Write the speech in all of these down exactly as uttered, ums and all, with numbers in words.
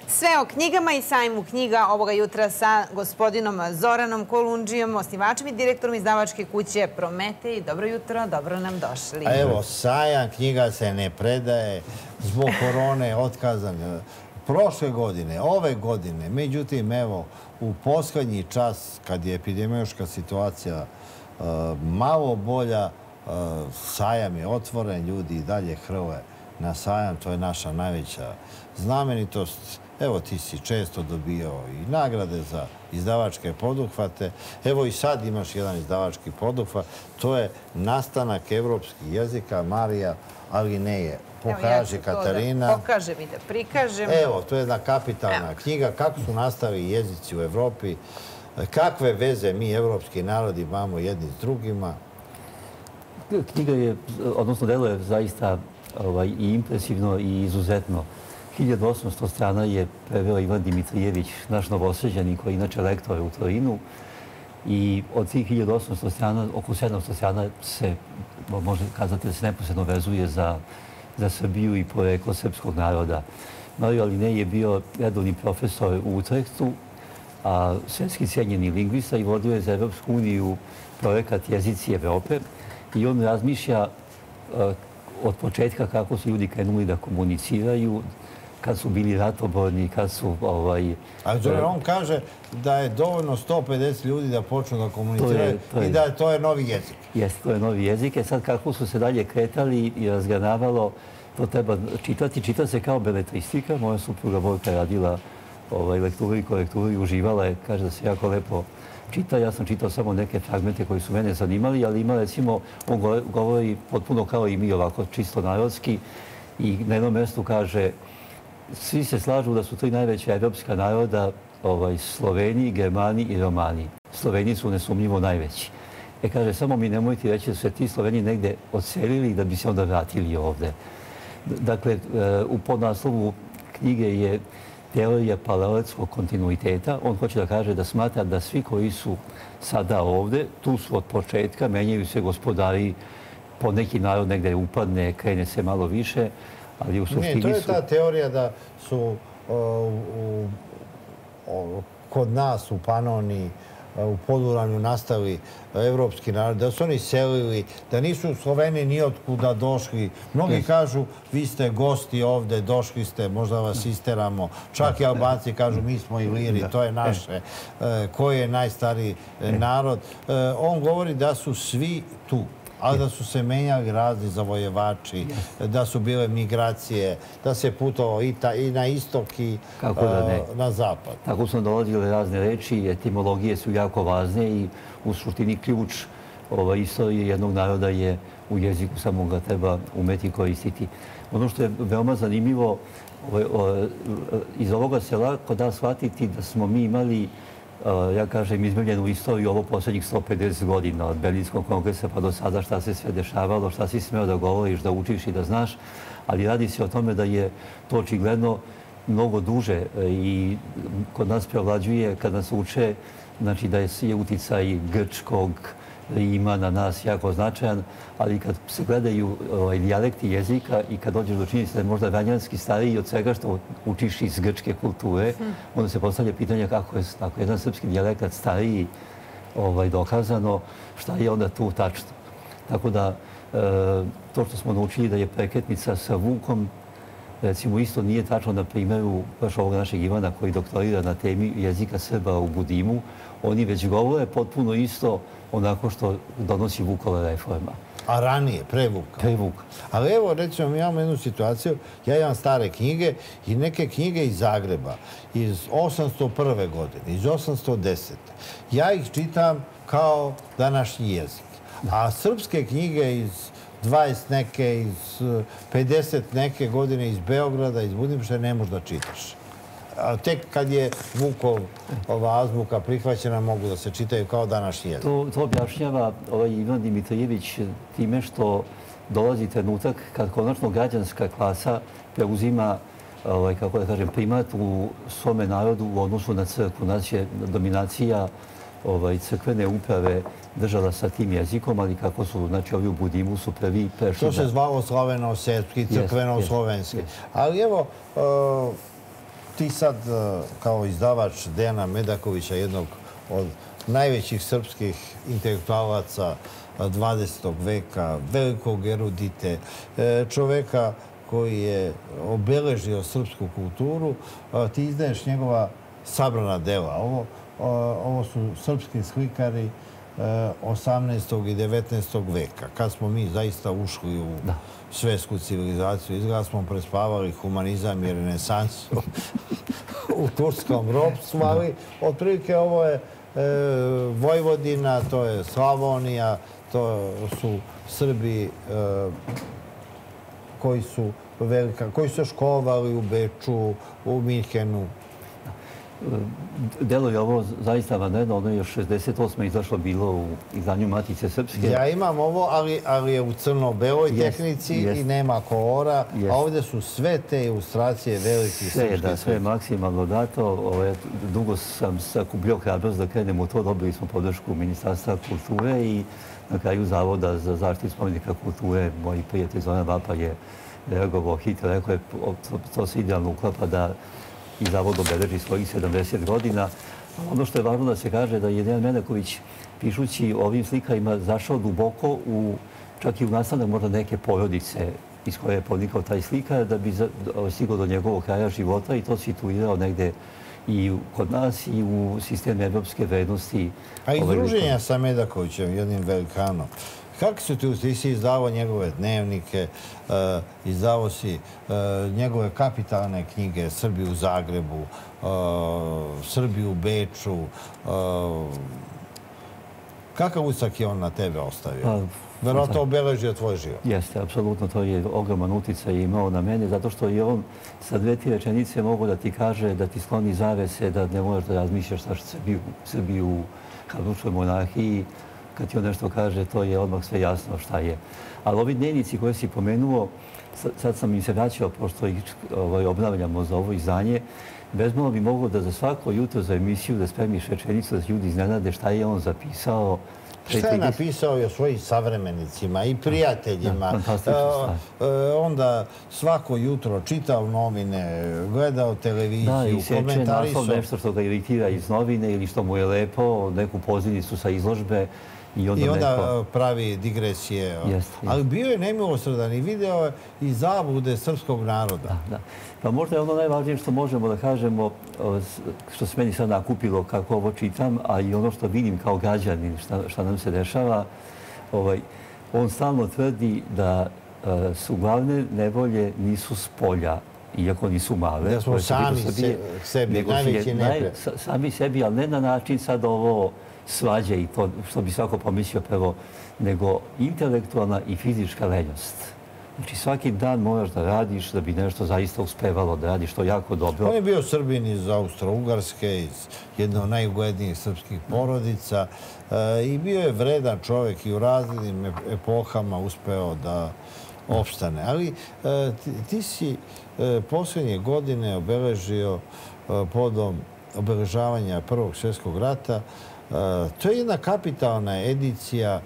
Sve o knjigama i sajmu knjiga ovoga jutra sa gospodinom Zoranom Kolundžijom, osnivačem i direktorom izdavačke kuće Prometej. Dobro jutro, dobro nam došli. A evo, sajam knjiga se ne predaje, zbog korone otkazan prošle godine, ove godine. Međutim, evo, u posljednji čas, kad je epidemiološka situacija malo bolja, sajam je otvoren, ljudi i dalje hrle na sajam. To je naša najveća znamenitost. Evo, ti si često dobijao i nagrade za izdavačke poduhvate. Evo i sad imaš jedan izdavački poduhvat. To je nastanak evropskih jezika Marija Alineje. Pokaži, Katarina. Pokažem i da prikažem. Evo, to je jedna kapitalna knjiga. Kako su nastali jezici u Evropi, kakve veze mi, evropski narodi, imamo jedni s drugima. Knjiga je, odnosno delo je zaista i impresivno i izuzetno. hiljadu osamsto strana je preveo Ivan Dimitrijević, naš Novosađanin, koji je inače lektor u Torinu. I od tih hiljadu osamsto strana, oko sedamsto strana se, može kazati da se neposredno vezuje za, za Srbiju i poreklo srpskog naroda. Mario Alinej je bio redovni profesor u Utrehtu, a svetski cijenjeni lingvista i vodio je za Evropsku uniju projekat Jezici Evrope. I on razmišlja od početka kako su ljudi krenuli da komuniciraju, kad su bili ratoborni, kad su... Ali on kaže da je dovoljno sto pedeset ljudi da počnu da komuniciraju i da to je novi jezik. Jeste, to je novi jezik. Sad kako su se dalje kretali i razgranavalo, to treba čitati. Čita se kao beletristika. Moja supruga Borka radila lekturu i korekturu i uživala je. Kaže da se jako lepo čita. Ja sam čitao samo neke fragmente koji su mene zanimali, ali ima, recimo, on govori potpuno kao i mi, ovako čisto narodski, i na jednom mjestu kaže: svi se slažu da su tri najveća evropska naroda Sloveni, Germani i Romani. Sloveni su nesumnjivo najveći. E, kaže, samo mi nemojte reći da su se ti Sloveni negde odselili da bi se onda vratili ovde. Dakle, u podnaslovu knjige je teorija paralelskog kontinuiteta. On hoće da kaže da smatra da svi koji su sada ovde, tu su od početka, menjaju se gospodari, po neki narod negde upadne, krene se malo više, ali u suštini su... Ne, to je ta teorija da su kod nas u Panoniji, u Poduranju nastali evropski narod, da su oni selili, da nisu Sloveni nijotkuda došli. Mnogi kažu, vi ste gosti ovde, došli ste, možda vas isteramo. Čak i Albanci kažu, mi smo Iliri, to je naše. Koji je najstariji narod? On govori da su svi tu, ali da su se menjali razni zavojevači, da su bile migracije, da se putovalo i na istok i na zapad. Tako su dolazile razne reči, etimologije su jako važne i u suštini ključ istorije jednog naroda je u jeziku, samo ga treba umeti koristiti. Ono što je veoma zanimljivo, iz ovoga se lako da shvatiti da smo mi imali, ja kažem, izmiljenu istoriju ovo posljednjih sto pedeset godina, od Berlinskog kongresa pa do sada, šta se sve dešavalo, šta si smeo da govoriš, da učiš i da znaš, ali radi se o tome da je to očigledno mnogo duže i kod nas prevlađuje, kad nas uče, znači da je uticaj grčkog Rima na nas jako značajan, ali kad se gledaju dijalekti jezika i kad dođeš do činjenice da je možda vanjanski stariji od svega što učiš iz grčke kulture, onda se postavlja pitanje kako je jedan srpski dijalekat stariji dokazano, šta je onda tu tačno. Tako da to što smo naučili da je prekretnica sa Vukom, recimo isto nije tačno na primjeru baš ovog našeg Ivana koji doktorira na temi jezika Srba u Budimu. Oni već govore potpuno isto onako što donosi Vukova reforma. A ranije, pre Vuka? Pre Vuka. Ali evo, recimo, mi imamo jednu situaciju, ja imam stare knjige i neke knjige iz Zagreba, iz osamsto prve godine, iz osamsto desete. Ja ih čitam kao današnji jezik. A srpske knjige iz dvadeset neke, iz pedeset neke godine, iz Beograda, iz Budimpešte, ne možeš da čitaš. Tek kad je Vukova azbuka prihvaćena, mogu da se čitaju kao današnji jezik. To objašnjava Ivan Dimitrijević time što dolazi trenutak kad konačno građanska klasa preuzima, kako da kažem, primat u svome narodu u odnosu na crkvu. Nas je dominacija crkvene uprave držala sa tim jezikom, ali kako su, znači, ovi u Budimu su prvi prešli... To se zvalo slaveno-srpski, crkveno-slovenski. Ali evo, ti sad kao izdavač Dejana Medakovića, jednog od najvećih srpskih intelektualaca dvadesetog veka, velikog erudite, čoveka koji je obeležio srpsku kulturu, ti izdaješ njegova sabrana dela. Ovo, ovo su srpski slikari osamnaestog i devetnaestog veka. Kad smo mi zaista ušli u svetsku civilizaciju, izgleda smo prespavali humanizam i renesansu u turskom ropstvu, ali otprilike ovo je Vojvodina, to je Slavonija, to su Srbi koji su velika, koji su školovali u Beču, u Minhenu. Delo je ovo zaista vanredno, ono je još šezdeset osme izašlo bilo u izdanju Matice Srpske. Ja imam ovo, ali je u crno-beloj tehnici i nema kolora, a ovdje su sve te ilustracije veliki srpski svet. Sve, da, sve je maksimalno dato. Dugo sam sakupio hrabrost da krenem u to, dobili smo podršku Ministarstva kulture i na kraju Zavoda za zaštitu spomenika kulture. Moj prijatelj Zoran Vapa je reagovao hitro, rekao je to se idealno uklapa da i Zavod obeleži svojih sedamdeset godina. Ono što je važno da se kaže da je Dejan Medaković, pišući ovim slikama, zašao duboko u, čak i u nastanak možda neke porodice iz koje je ponikao taj slikar, da bi stigao do njegovog kraja života i to situirao negde i kod nas i u sistemu evropske vrednosti. A i druženja sa Medakovićem, jednim velikanom. Kako su ti, ti si izdavao njegove dnevnike, izdavao si njegove kapitalne knjige, Srbi u Zagrebu, Srbi u Beču. Kakav utisak je on na tebe ostavio? Verovatno obeležio tvoj život. Jeste, apsolutno, to je ogroman uticaj imao na mene, zato što je on sa dve ti rečenice mogu da ti kaže, da ti skloni zavese, da ne možeš da razmišljaš šta Srbi u Habsburškoj monarhiji. Kad ti on nešto kaže, to je odmah sve jasno šta je. Ali ovi dnevnici koje si pomenuo, sad sam im se vraćao, pošto ih obnavljamo za ovo izdanje, bezmalo bi moglo da za svako jutro za emisiju da spremiš rečenicu da se ljudi iznenade šta je on zapisao. Šta je napisao i o svojim savremenicima i prijateljima. Fantastična stvar. Onda svako jutro čitao novine, gledao televiziju, komentarisao. Da, i seče naslov nešto što ga iritira iz novine ili što mu je lepo, neku pozivnicu sa izložbe. I onda pravi digresije. Ali bio je nemilosrdan i video je i zablude srpskog naroda. Pa možda je ono najvažnije što možemo da kažemo, što se meni sad nakupilo kako ovo čitam, a i ono što vidim kao građanin, šta nam se dešava, on stalno tvrdi da su glavne nevolje nisu s polja, iako nisu male. Da smo sami sebi, najveći neprijatelj. Sami sebi, ali ne na način sad ovo svađe i to što bi svako pomislio prvo, nego intelektualna i fizička lenjost. Znači svaki dan moraš da radiš da bi nešto zaista uspevalo da radiš to jako dobro. On je bio Srbin iz Austro-Ugarske, iz jedne od najuglednijih srpskih porodica i bio je vredan čovjek i u raznim epohama uspeo da opstane. Ali ti si posljednje godine obeležio podom obeležavanja Prvog svjetskog rata. To je jedna kapitalna edicija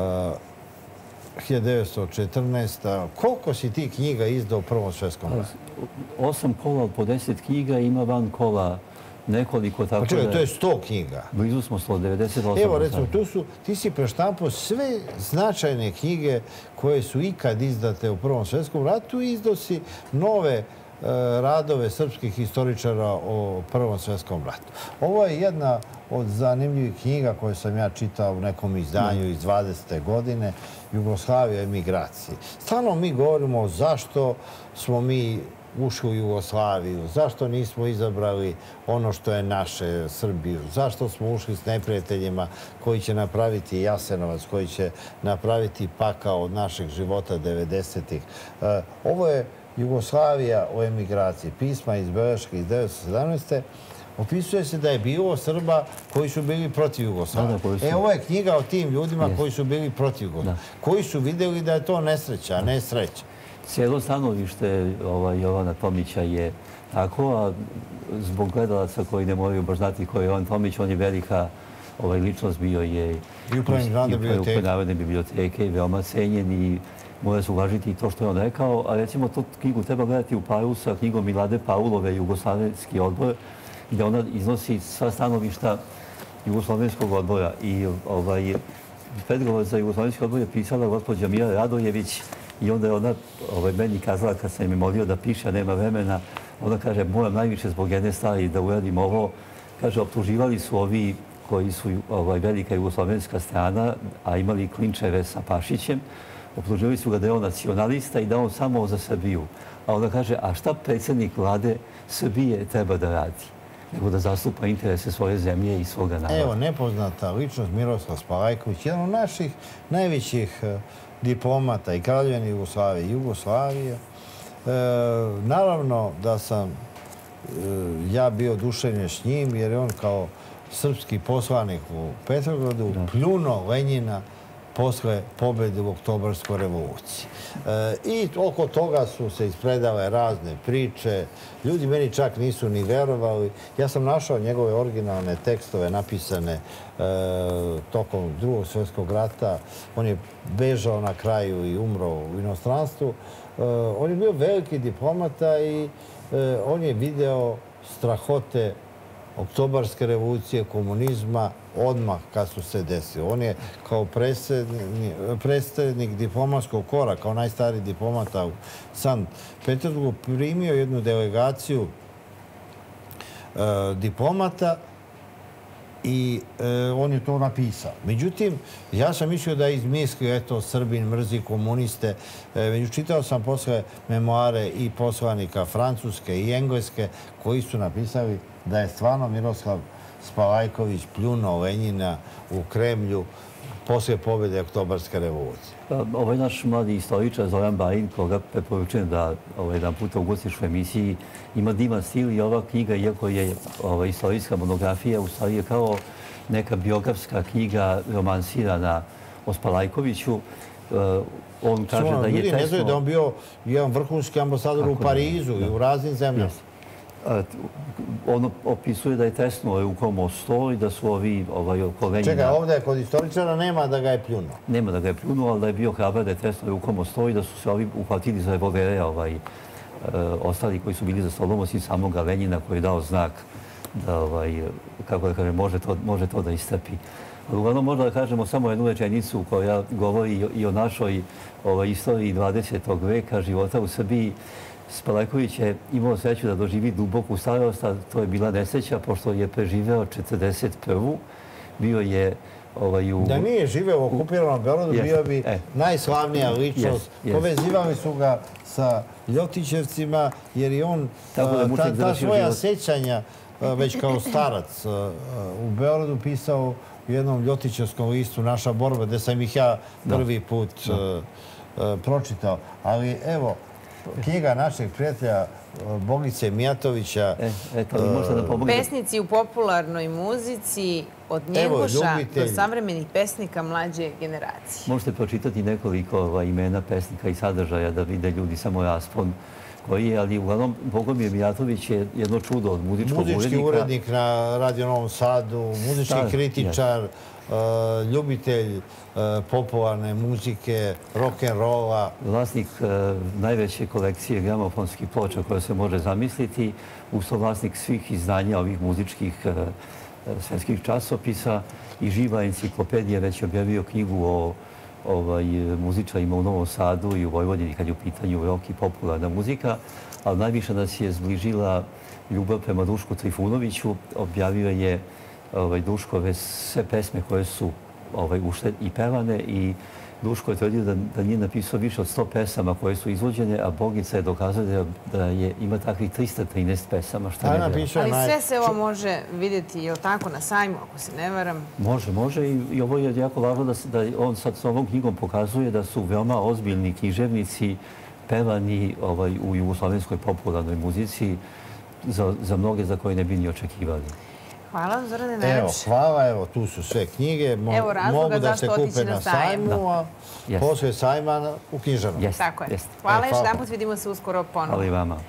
hiljadu devetsto četrnaeste. Koliko si ti knjiga izdao u Prvom svjetskom ratu? Osam kola od po deset knjiga, ima van kola nekoliko. Pa čekaj, to je sto knjiga. Blizu smo sto devedeset osam. Evo, recimo, ti si preštampao sve značajne knjige koje su ikad izdate u Prvom svjetskom ratu i izdao si nove radove srpskih historičara o Prvom svjetskom ratu. Ovo je jedna od zanimljivih knjiga koje sam ja čitao u nekom izdanju iz dvadesete godine, Jugoslavija i migracije. Stalno mi govorimo zašto smo mi ušli u Jugoslaviju, zašto nismo izabrali ono što je naše, Srbiju, zašto smo ušli s neprijateljima koji će napraviti Jasenovac, koji će napraviti pakao od našeg života devedesetih. Ovo je Jugoslavija o emigraciji, pisma iz beleške iz devetsto sedamnaeste. Opisuje se da je bilo Srba koji su bili protiv Jugoslavije. E, ovo je knjiga o tim ljudima koji su bili protiv Jugoslavije, koji su vidjeli da je to nesreća, a ne sreća. Cijelo stanovište Jovana Tomića je tako, a zbog gledalaca koji ne moraju baš znati ko je Jovan Tomić, on je velika ličnost, bio je i upravnik Narodne biblioteke i veoma cenjen i mora se uvažiti i to što je on rekao, a recimo tu knjigu treba gledati u paru sa knjigom Milade Paulove Jugoslovenski odbor, gdje ona iznosi sva stanovišta Jugoslovenskog odbora. I ovaj, predgovor za Jugoslovenski odbor je pisala gospođa Mira Radojević i onda je ona ovaj, meni kazala kad sam im molio da piše, a nema vremena, ona kaže, moram najviše zbog jedne stvari da uradim ovo. Kaže, optuživali su ovi koji su ovaj, velika jugoslovenska strana, a imali klinčeve sa Pašićem, optuživali su ga da je on nacionalista i da on samo za Srbiju. A ona kaže, a šta predsjednik vlade Srbije treba da radi? Nego da zastupa interese svoje zemlje i svoga naroda. Evo, nepoznata ličnost Miroslav Spalajković, jedan od naših najvećih diplomata i Kraljevine Jugoslavije i Jugoslavije. E, naravno da sam e, ja bio oduševljen s njim jer je on kao srpski poslanik u Petrogradu pljunuo Lenjina posle pobjede u Oktobarskoj revoluciji. E, I oko toga su se ispredale razne priče. Ljudi meni čak nisu ni verovali. Ja sam našao njegove originalne tekstove napisane e, tokom Drugog svjetskog rata. On je bežao na kraju i umro u inostranstvu. E, on je bio veliki diplomata i e, on je video strahote Oktobarske revolucije, komunizma, odmah kad su se desili. On je kao predstavnik diplomatskog kora, kao najstariji diplomata u Sankt Petersburgu, primio jednu delegaciju e, diplomata i e, on je to napisao. Međutim, ja sam mislio da je izmislio, eto, Srbin mrzi komuniste. E, međutim, čitao sam posle memoare i poslanika Francuske i Engleske koji su napisali da je stvarno Miroslav Spalajković pljunuo Lenjina u Kremlju poslije pobjede Oktobarske revolucije. Ovaj naš mladi istoričar Zoran Bajin, koga preporučujem da ovaj, jedan puta ugostiš u emisiji, ima divan stil i ova knjiga, iako je ovaj, istorijska monografija, u stvari je kao neka biografska knjiga romansirana o Spalajkoviću. Uh, on kaže Suno, da je ljudi tesno... ne znaju da on bio jedan vrhunski ambasador u Parizu i u raznim zemljama. On opisuje da je tesno rukom o sto i da su ovi ovaj, oko Lenjina... Čekaj, ovdje kod istoričara nema da ga je pljunuo. Nema da ga je pljunuo, ali da je bio hrabar da je tesno rukom o sto i da su se ovi uhvatili za revolvere ovaj, e, ostali koji su bili za stolom, osim samoga Lenjina koji je dao znak da, ovaj, kako da kažem, može to, može to da istrpi. Uglavnom, možda da kažemo samo jednu rečenicu koja govori i o našoj ovaj, istoriji dvadesetog veka života u Srbiji. Spalajković je imao sreću da doživi duboku starost, a to je bila nesreća, pošto je preživeo četrdeset prvu. Bio je ovaj, u... Da nije živeo u okupiranom Beogradu, yes. bio bi e. najslavnija ličnost. Yes. Yes. Povezivali su ga sa Ljotićevcima, jer je on je ta, ta svoja život. sećanja, već kao starac, u Beogradu pisao u jednom Ljotićevskom listu Naša borba, gde sam ih ja prvi put uh, uh, pročitao. Ali evo, knjiga našeg prijatelja Bogice Mijatovića. E, eto, možda da Pesnici u popularnoj muzici od Njegoša do savremenih pesnika mlađe generacije. Možete pročitati nekoliko ovaj, imena pesnika i sadržaja da vide ljudi samo raspon koji je, ali uglavnom Bogomir Mijatović je jedno čudo od muzičkog urednika. Muzički urednik na Radio Novom Sadu, muzički kritičar, yes. uh, ljubitelj uh, popularne muzike, rock'n'rolla. Vlasnik uh, najveće kolekcije gramofonskih ploča koja se može zamisliti, usto vlasnik svih izdanja ovih muzičkih uh, svetskih časopisa i živa enciklopedija već objavio knjigu o ovaj, muzičarima u Novom Sadu i u Vojvodini kad je u pitanju rock i popularna muzika, ali najviše nas je zbližila ljubav prema Dušku Trifunoviću. Objavio je ovaj, Duškove sve pesme koje su ovaj, ušle i pevane i Duško je tvrdio da, da nije napisao više od sto pesama koje su izvođene, a Bogica je dokazala da je, ima takvih trista trinaest pesama. Što je Ali sve se ovo može vidjeti, je li tako, na sajmu, ako se ne varam? Može, može i, i ovo je jako važno da, se, da on sad s ovom knjigom pokazuje da su veoma ozbiljni književnici pevani ovaj, u jugoslovenskoj popularnoj muzici za, za mnoge za koje ne bi ni očekivali. Hvala vam, Zorane, najlepše. Evo, hvala, evo, tu su sve knjige. Mo evo razloga mogu da se kupe na, na sajmu, a yes. posle sajma u knjižarnom. Yes. Tako je. Yes. Hvala, e, hvala. Još jedan put vidimo se uskoro ponovo. Hvala i vama.